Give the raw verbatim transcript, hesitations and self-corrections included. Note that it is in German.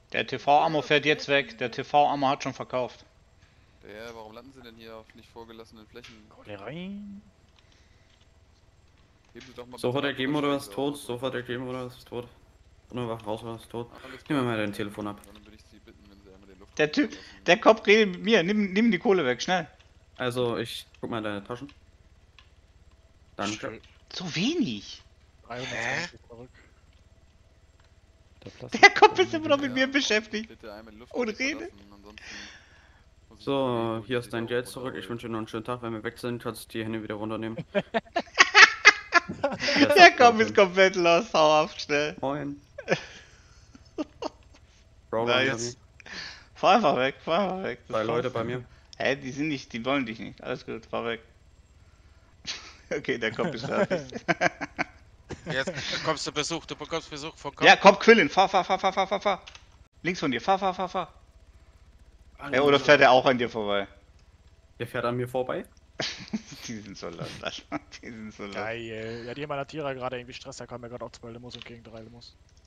Der T V-Ammo fährt jetzt weg. Der T V-Ammo hat schon verkauft. Ja, warum landen sie denn hier auf nicht vorgelassenen Flächen? Kohle rein. Heben sie doch mal Sofort bitte ab ergeben oder oder steigen ist sie tot, aus, sofort oder? ergeben oder ist tot. Oder wach raus oder ist tot. Ah, alles Nehmen wir klar. mal dein Telefon ab. Dann würde ich sie bitten, wenn sie einmal den Luft Der Typ, verlassen. der Kopf redet mit mir. Nimm, nimm die Kohle weg, schnell. Also ich guck mal in deine Taschen. Danke. Schön. So wenig. dreihundertzwanzig zurück. Der, Plastik Der Kopf ist immer noch mit Ja, mir beschäftigt. Bitte einmal Luft Und rede. verlassen, ansonsten muss ich So, überlegen, wo hier die ist sich dein auch Geld zurück. Ich runterholen. wünsche dir noch einen schönen Tag. Wenn wir weg sind, kannst du die Hände wieder runternehmen. Der Kopf ist komplett los. Hau ab, schnell. Moin. Bro, Na, bei jetzt- mir. Fahr einfach weg, fahr einfach weg. Das Zwei passt. Leute bei mir. Hä, die sind nicht, die wollen dich nicht. Alles gut, fahr weg. Okay, der Kopf ist fertig. Jetzt bekommst du Besuch, du bekommst Besuch von Kopf. Ja, komm, Quillen, fahr, fahr, fahr, fahr, fahr, fahr, fahr. Links von dir, fahr, fahr, fahr, fahr. Ja, oder fährt er auch an dir vorbei? Der fährt an mir vorbei. Die sind so los, Alter. Die sind so los. Geil. Ja, die haben meiner Tierer gerade irgendwie Stress, da kam mir gerade auch zwei Limos und gegen drei Limos.